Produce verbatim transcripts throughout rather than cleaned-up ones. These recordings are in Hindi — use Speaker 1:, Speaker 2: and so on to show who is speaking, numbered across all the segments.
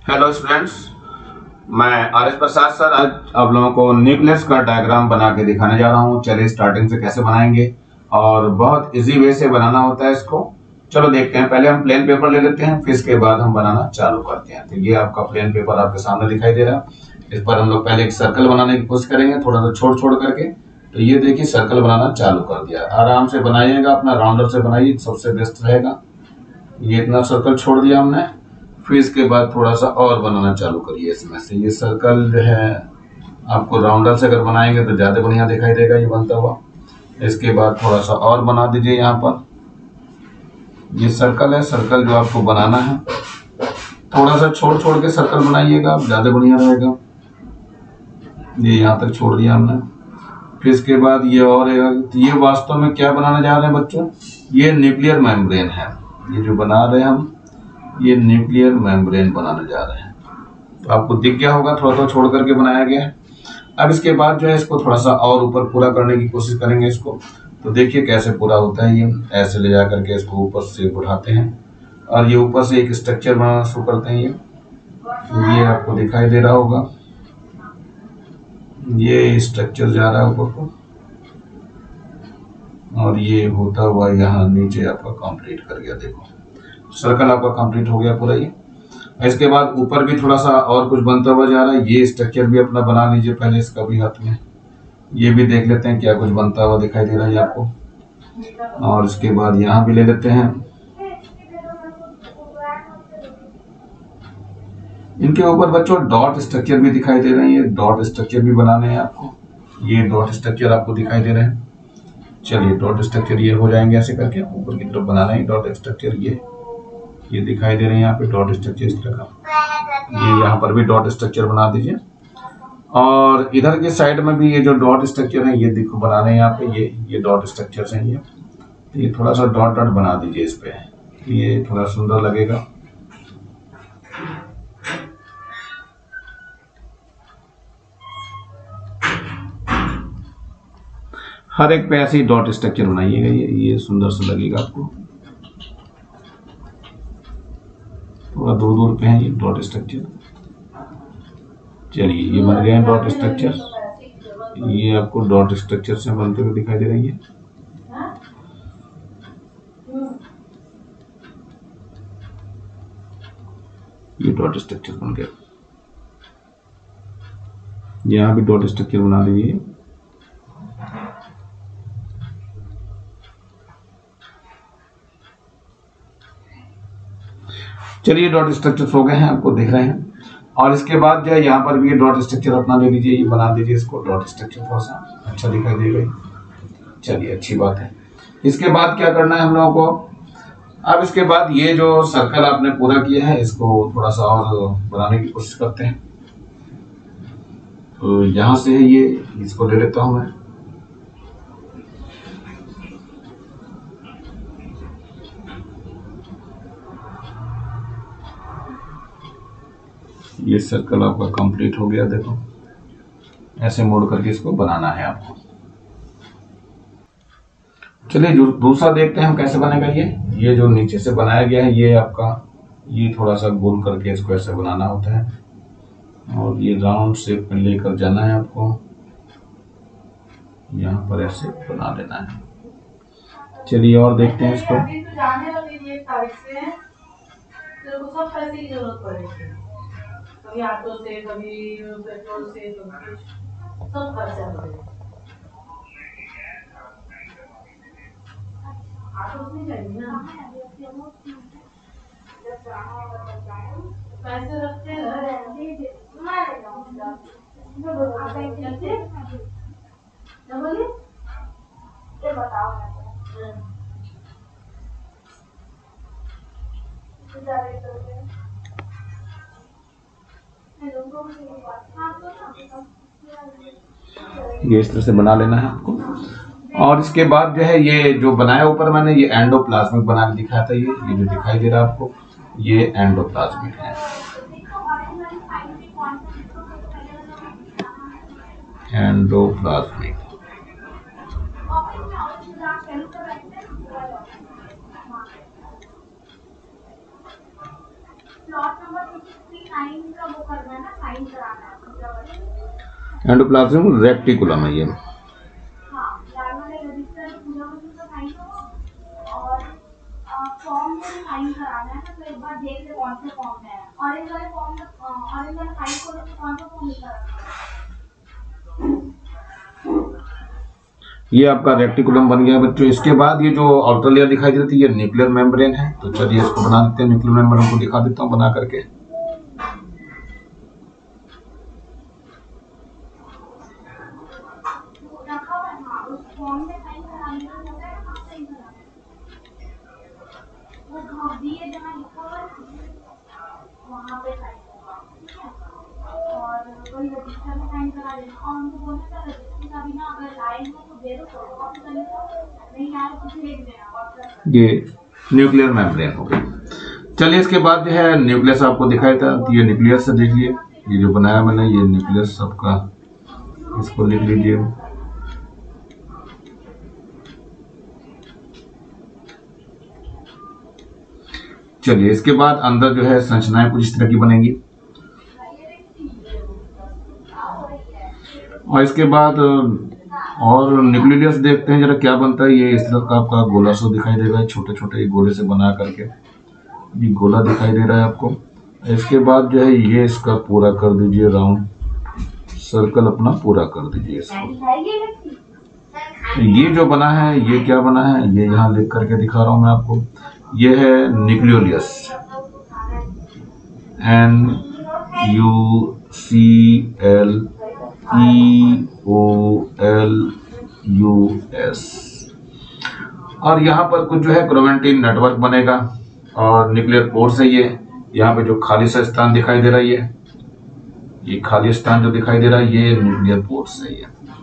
Speaker 1: हेलो स्टूडेंट्स, मैं आर एस प्रसाद सर आज आप लोगों को न्यूक्लियस का डायग्राम बना के दिखाने जा रहा हूँ। चलिए स्टार्टिंग से कैसे बनाएंगे और बहुत इजी वे से बनाना होता है इसको। चलो देखते हैं। पहले हम प्लेन पेपर ले लेते हैं, फिर इसके बाद हम बनाना चालू करते हैं। तो ये आपका प्लेन पेपर आपके सामने दिखाई दे रहा है। इस पर हम लोग पहले एक सर्कल बनाने की कोशिश करेंगे, थोड़ा सा छोड़ छोड़ करके। तो ये देखिए सर्कल बनाना चालू कर दिया। आराम से बनाइएगा, अपना राउंडर से बनाइए, सबसे बेस्ट रहेगा। ये इतना सर्कल छोड़ दिया हमने, फिर इसके बाद थोड़ा सा और बनाना चालू करिए इसमें से। ये सर्कल जो है आपको राउंडर से अगर बनाएंगे तो ज़्यादा बढ़िया दिखाई देगा ये बनता हुआ। इसके बाद थोड़ा सा और बना दीजिए। यहाँ पर ये सर्कल है, सर्कल जो आपको बनाना है थोड़ा सा छोड़ छोड़ के सर्कल बनाइएगा, ज़्यादा बढ़िया रहेगा। ये यहाँ तक छोड़ दिया हमने। फिर इसके बाद ये और ये वास्तव में क्या बनाने जा रहे हैं बच्चों, ये न्यूक्लियर मेम्ब्रेन है। ये जो बना रहे हैं हम, ये न्यूक्लियर मेम्ब्रेन बनाने जा रहे हैं। तो आपको दिख गया होगा, थोड़ा थोड़ा छोड़ करके बनाया गया है। अब इसके बाद जो है इसको थोड़ा सा और ऊपर पूरा करने की कोशिश करेंगे इसको। तो देखिए कैसे पूरा होता है। ये ऐसे ले जा करके इसको ऊपर से उठाते हैं और ये ऊपर से एक स्ट्रक्चर बनाना शुरू करते हैं। ये ये आपको दिखाई दे रहा होगा, ये स्ट्रक्चर जा रहा है ऊपर को और ये होता हुआ यहाँ नीचे आपका कंप्लीट कर गया। देखो सर्कल आपका कंप्लीट हो गया पूरा। ये इसके बाद ऊपर भी थोड़ा सा और कुछ बनता हुआ जा रहा है। ये स्ट्रक्चर भी अपना बना लीजिए पहले, इसका भी हाथ में। ये भी देख लेते हैं क्या कुछ बनता हुआ दिखाई दे रहा है आपको। और इसके बाद यहाँ भी ले लेते हैं। इनके ऊपर बच्चों डॉट स्ट्रक्चर भी दिखाई दे रहे हैं। ये डॉट स्ट्रक्चर भी बनाने हैं आपको। ये डॉट स्ट्रक्चर आपको दिखाई दे रहे हैं। चलिए डॉट स्ट्रक्चर ये हो जाएंगे ऐसे करके, ऊपर की तरफ बनाना है डॉट स्ट्रक्चर। ये ये दिखाई दे रहे हैं यहाँ पे डॉट स्ट्रक्चर इस तरह का। ये यहाँ पर भी डॉट स्ट्रक्चर बना दीजिए। और इधर के साइड में भी ये जो डॉट स्ट्रक्चर है ये देखो बनाने हैं यहाँ पे। ये ये डॉट स्ट्रक्चर हैं ये। तो ये थोड़ा सा डॉट डॉट बना दीजिए इस पे, ये थोड़ा सुंदर लगेगा। हर एक पे ऐसे ही डॉट स्ट्रक्चर बनाइएगा, ये ये सुंदर सा लगेगा आपको। थोड़ा दूर दूर पे है ये डॉट स्ट्रक्चर। चलिए ये बन गए हैं डॉट स्ट्रक्चर। ये आपको डॉट स्ट्रक्चर से बनते हुए दिखाई दे रही है। ये डॉट स्ट्रक्चर बन गया। यहाँ भी डॉट स्ट्रक्चर बना दीजिए। चलिए डॉट स्ट्रक्चर हो गए हैं, आपको दिख रहे हैं। और इसके बाद जो है यहाँ पर भी ये डॉट स्ट्रक्चर अपना ले लीजिए, ये बना दीजिए इसको। डॉट स्ट्रक्चर थोड़ा सा अच्छा दिखाई देगा। चलिए अच्छी बात है। इसके बाद क्या करना है हम लोगों को, अब इसके बाद ये जो सर्कल आपने पूरा किया है इसको थोड़ा सा और बनाने की कोशिश करते हैं। तो यहाँ से ये इसको ले लेता हूँ मैं। ये सर्कल आपका कंप्लीट हो गया। देखो ऐसे मोड़ करके इसको बनाना है आपको। चलिए दूसरा देखते हैं हम कैसे बनेगा। ये ये जो नीचे से बनाया गया है ये आपका, ये थोड़ा सा गोल करके इसको ऐसे बनाना होता है और ये राउंड शेप में लेकर जाना है आपको। यहाँ पर ऐसे बना लेना है। चलिए और देखते हैं इसको।
Speaker 2: कभी ऑटो से, कभी पेट्रोल से, कभी सब खर्चा बढ़ेगा। ऑटो नहीं जाएगी ना, पैसे रखते हैं। क्या बोले ये बताओ।
Speaker 1: ये इस तरह से बना लेना है आपको। और इसके बाद जो है ये जो बनाया ऊपर मैंने, ये एंडोप्लाज्मिक बना के दिखाया था। ये ये जो दिखाई दे रहा है आपको, ये एंडोप्लाज्मिक है। एंडोप्लाज्मिक एंडोप्लाज्म रेक्टिकुलम है ये। ये आपका रेक्टिकुलम बन गया बच्चों। इसके बाद ये जो आउटर लेयर दिखाई दे रही थी ये न्यूक्लियर मेम्ब्रेन है। तो चलिए इसको बना देते हैं, न्यूक्लियर मेम्ब्रेन को दिखा देता हूँ बना करके। ये न्यूक्लियर मेम्ब्रेन हो गया। चलिए इसके बाद जो है न्यूक्लियस आपको दिखाया था, तो ये न्यूक्लियस से देखिए, ये जो बनाया मैंने ये न्यूक्लियस सबका, इसको लिख लीजिए। चलिए इसके बाद अंदर जो है संरचनाएं कुछ इस तरह की बनेंगी, और इसके बाद और न्यूक्लियस देखते हैं जरा क्या बनता है। ये इस तरह का आपका गोला सा दिखाई दे रहा है, छोटे छोटे गोले से बना करके ये गोला दिखाई दे रहा है आपको। इसके बाद जो है ये इसका पूरा कर दीजिए, राउंड सर्कल अपना पूरा कर दीजिए इसको। ये जो बना है ये क्या बना है, ये यहाँ लिख करके दिखा रहा हूँ मैं आपको। ये है nucleolus, N U C L E O L U S. और यहाँ पर कुछ जो है क्रोमेटिन नेटवर्क बनेगा और न्यूक्लियर पोर्स है ये। यहाँ पे जो खाली सा स्थान दिखाई दे रहा है, ये ये खाली स्थान जो दिखाई दे रहा है ये न्यूक्लियर पोर्स है ये।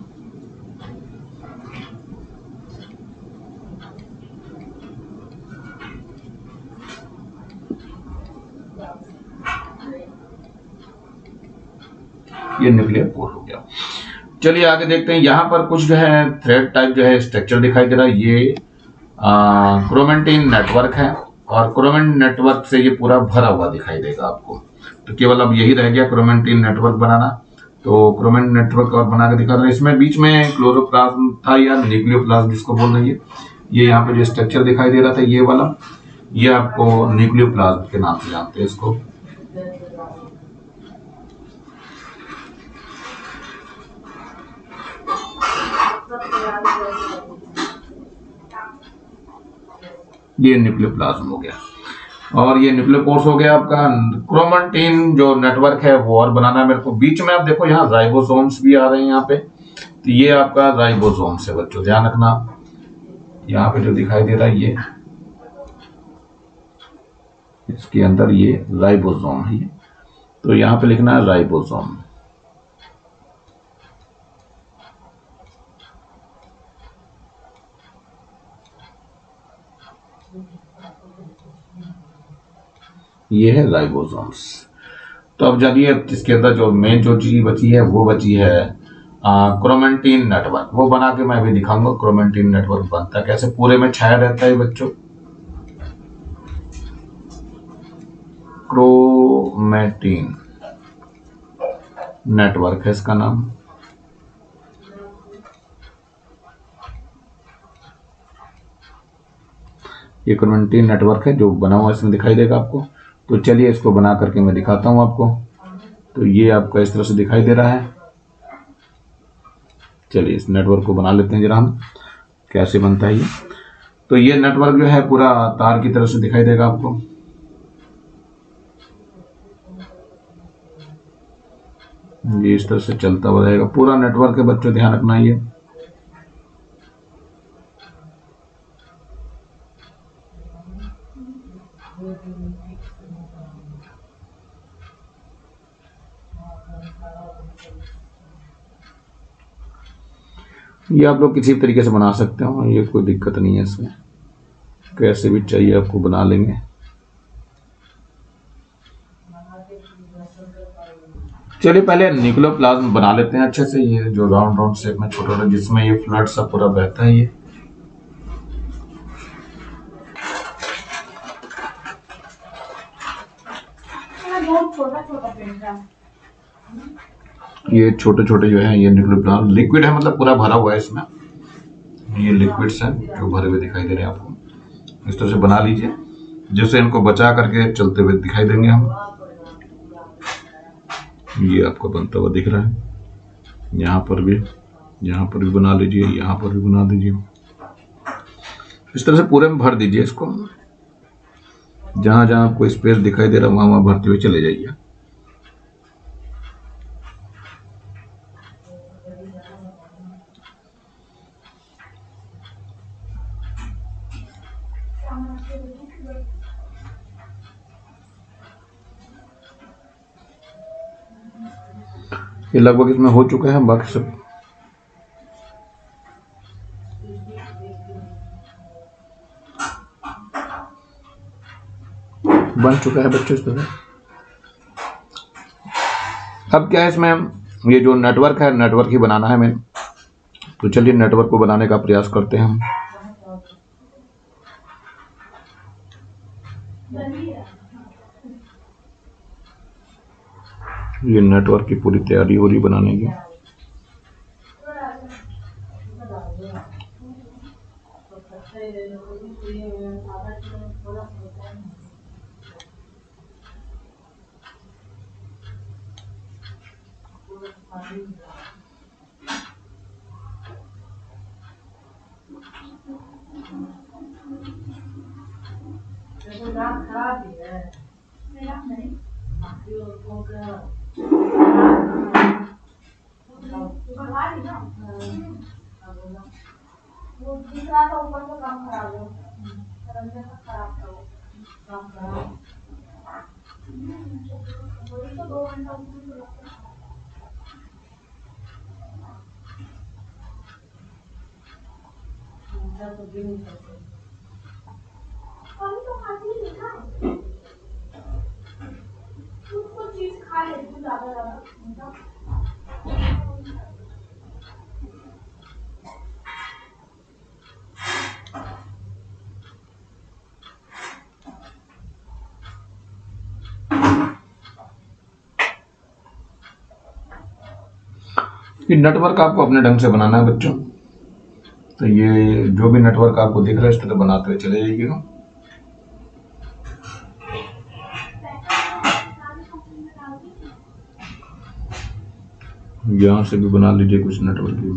Speaker 1: ये न्यूक्लियर पोर हो गया। चलिए आगे देखते हैं। यहाँ पर कुछ जो है थ्रेड टाइप जो है स्ट्रक्चर दिखाई दे रहा है, ये क्रोमेटिन नेटवर्क है और क्रोमेटिन नेटवर्क से ये पूरा भरा हुआ दिखाई देगा आपको। तो केवल अब यही रह गया क्रोमेटिन नेटवर्क बनाना। तो क्रोमेटिन नेटवर्क और बना के दिखा रहे हैं। इसमें बीच में क्लोरोप्लाज्म था या न्यूक्लियोप्लाज्म जिसको बोल रही है। ये यहाँ पे जो स्ट्रक्चर दिखाई दे रहा था ये वाला, ये आपको न्यूक्लियोप्लाज्म के नाम से जानते हैं इसको। ये न्यूक्लियोप्लाज्म हो गया और ये न्यूक्लियोपोर्स हो गया आपका। क्रोमेटिन जो नेटवर्क है वो और बनाना है मेरे को। बीच में आप देखो यहाँ राइबोसोम्स भी आ रहे हैं यहाँ पे, तो ये आपका राइबोसोम्स है बच्चों, ध्यान रखना। यहाँ पे जो दिखाई दे रहा है ये, इसके अंदर ये राइबोसोम है, तो यहाँ पे लिखना है राइबोसोम। ये है राइबोसोम्स। तो अब जानिए इसके अंदर जो मेन जो चीज बची है वो बची है क्रोमेटिन नेटवर्क। वो बना के मैं अभी दिखाऊंगा क्रोमेटिन नेटवर्क बनता है कैसे, पूरे में छाया रहता है बच्चों। क्रोमेटिन नेटवर्क है इसका नाम। ये क्रोमेटिन नेटवर्क है जो बना हुआ इसमें दिखाई देगा आपको। तो चलिए इसको बना करके मैं दिखाता हूं आपको। तो ये आपका इस तरह से दिखाई दे रहा है। चलिए इस नेटवर्क को बना लेते हैं जरा हम, कैसे बनता है ये। तो ये नेटवर्क जो है पूरा तार की तरह से दिखाई देगा आपको। ये इस तरह से चलता हुआ रहेगा, पूरा नेटवर्क है बच्चों, ध्यान रखना। ये ये आप लोग किसी तरीके से बना सकते हो, ये कोई दिक्कत नहीं है इसमें, कैसे भी चाहिए आपको बना लेंगे। चलिए पहले न्यूक्लियोप्लाज्म बना लेते हैं अच्छे से। ये जो राउंड राउंड शेप में छोटा छोटा जिसमें ये फ्लड सा पूरा बहता है, ये
Speaker 2: छोटा छोटा पेंट है।
Speaker 1: ये छोटे छोटे जो है ये निकल लिक्विड है, मतलब पूरा भरा हुआ है इसमें। ये लिक्विड्स हैं जो भरे हुए दिखाई दे रहे हैं आपको। इस तरह से बना लीजिए जिससे इनको बचा करके चलते हुए दिखाई देंगे हम। ये आपको बनता हुआ दिख रहा है। यहाँ पर भी, यहाँ पर भी बना लीजिए, यहाँ पर भी बना दीजिए। इस तरह से पूरे में भर दीजिए इसको। जहां जहां आपको स्पेस दिखाई दे रहा है वहां वहां भरते हुए चले जाइए। ये लगभग इसमें हो चुका है, बाकी सब बन चुका है बच्चों इस तरह। अब क्या है इसमें, ये जो नेटवर्क है नेटवर्क ही बनाना है हमें। तो चलिए नेटवर्क को बनाने का प्रयास करते हैं हम। ये नेटवर्क की पूरी तैयारी हो रही बनाने की।
Speaker 2: खराब ही है मेरा नहीं। वो दिख रहा था ऊपर से काम खराब है, अंदर से खराब था वो काम खराब। वही तो दो घंटा ऊपर से लगता है। तो भी नहीं सकते। अभी तो खाती ही नहीं ना। कुछ कुछ चीज खा लेती हूँ ज्यादा ज्यादा।
Speaker 1: ये नेटवर्क आपको अपने ढंग से बनाना है बच्चों। तो ये जो भी नेटवर्क आपको दिख रहा है इस तरह बनाते हुए चले जाइएगा। यहाँ से भी बना लीजिए कुछ नेटवर्क भी।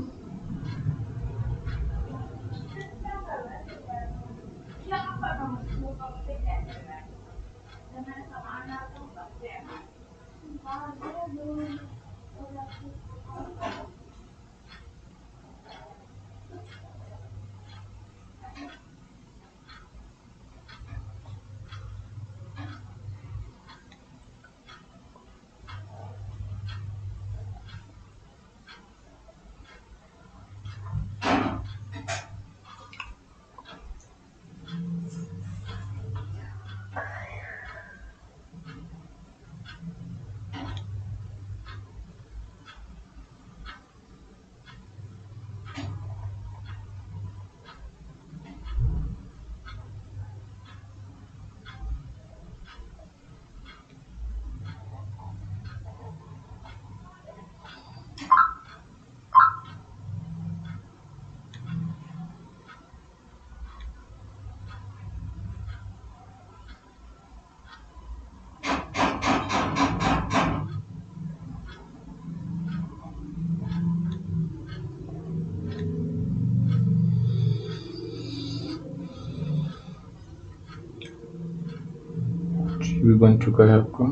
Speaker 1: भी बन चुका है आपका।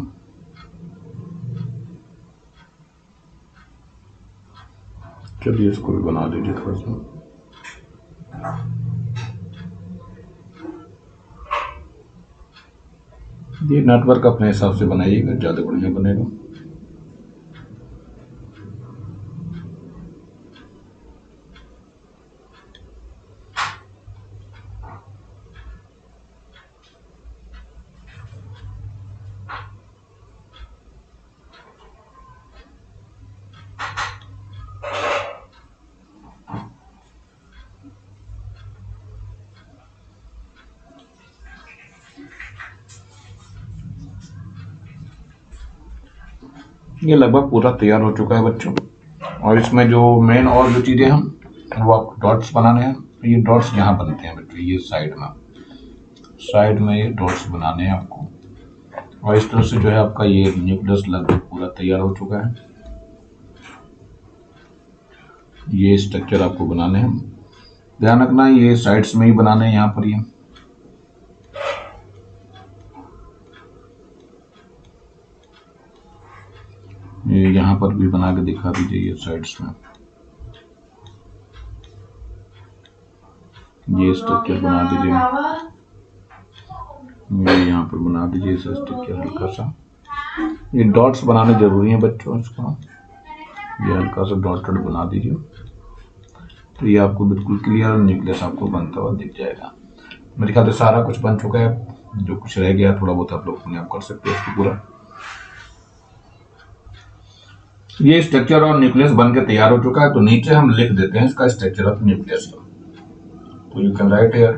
Speaker 1: चलिए इसको भी बना दीजिए थोड़ा सा। ये नेटवर्क अपने हिसाब से बनाइएगा, ज़्यादा बढ़िया बनेगा। ये लगभग पूरा तैयार हो चुका है बच्चों। और इसमें जो मेन और जो चीज़ें हम वो आपको डॉट्स बनाने हैं। तो ये डॉट्स यहाँ बनते हैं बच्चों, ये साइड में साइड में ये डॉट्स बनाने हैं आपको। और इस तरह से जो है आपका ये न्यूक्लियस लगभग पूरा तैयार हो चुका है। ये स्ट्रक्चर आपको बनाने हैं, ध्यान रखना ये साइड्स में ही बनाने हैं यहाँ पर। ये ये यहाँ पर भी बना के दिखा दीजिए, ये साइड्स में ये स्ट्रक्चर बना दीजिए, ये यहाँ पर बना दीजिए इस स्ट्रक्चर हल्का सा। ये डॉट्स बनाने जरूरी है बच्चों, इसका ये हल्का सा डॉटेड बना दीजिए। तो ये आपको बिल्कुल क्लियर न्यूक्लियस आपको बनता हुआ दिख जाएगा। मेरे ख्याल से सारा कुछ बन चुका है, जो कुछ रह गया थोड़ा बहुत आप लोग अपने आप कर सकते हो इसको पूरा। ये स्ट्रक्चर और न्यूक्लियस बन के तैयार हो चुका है। तो नीचे हम लिख देते हैं इसका स्ट्रक्चर ऑफ न्यूक्लियस का। तो यू कैन राइट हियर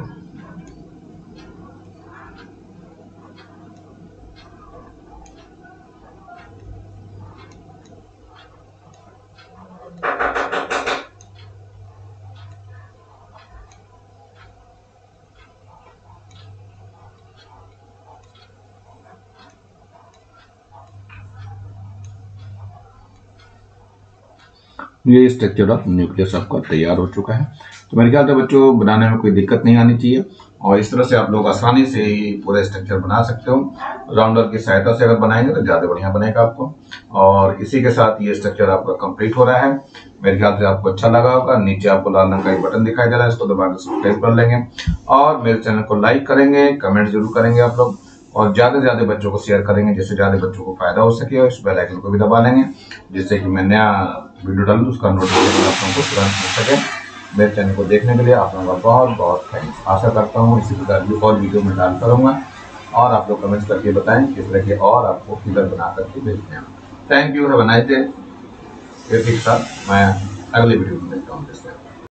Speaker 1: ये स्ट्रक्चर ऑफ न्यूक्लियस आपका तैयार हो चुका है। तो मेरे ख्याल से बच्चों बनाने में कोई दिक्कत नहीं आनी चाहिए और इस तरह से आप लोग आसानी से ही पूरा स्ट्रक्चर बना सकते हो। राउंडर की सहायता से अगर बनाएंगे तो ज़्यादा बढ़िया बनेगा आपको। और इसी के साथ ये स्ट्रक्चर आपका कंप्लीट हो रहा है। मेरे ख्याल से आपको अच्छा लगा होगा। नीचे आपको लाल रंग का एक बटन दिखाई दे रहा है, इसको दबा के सब्सक्राइब कर लेंगे और मेरे चैनल को लाइक करेंगे, कमेंट जरूर करेंगे आप लोग और ज़्यादा से ज़्यादा बच्चों को शेयर करेंगे जिससे ज़्यादा बच्चों को फायदा हो सके। और इस बेल आइकन को भी दबा लेंगे जिससे कि मैं नया वीडियो डालूँ उसका नोटिफिकेशन आप लोगों को तुरंत मिल सके। मेरे चैनल को देखने के लिए आप लोगों का बहुत बहुत थैंक्स। आशा करता हूँ इसी प्रकार की और वीडियो में डालता रहूँगा और आप लोग कमेंट्स करके बताएं किस तरह के और आपको फिगर बना करके भेजते हैं। Thank you, have a nice day. फिर एक साथ मैं अगले वीडियो में मिलता हूँ।